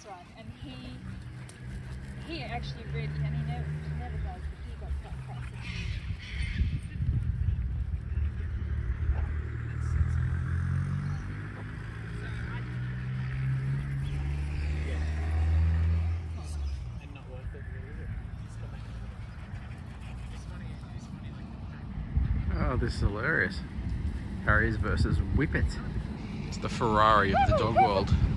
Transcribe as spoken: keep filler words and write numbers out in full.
That's right. And he he actually really, and he never, never does, but he got quite cross. Oh, this is hilarious. Harriers versus Whippet. It's the Ferrari of the dog world.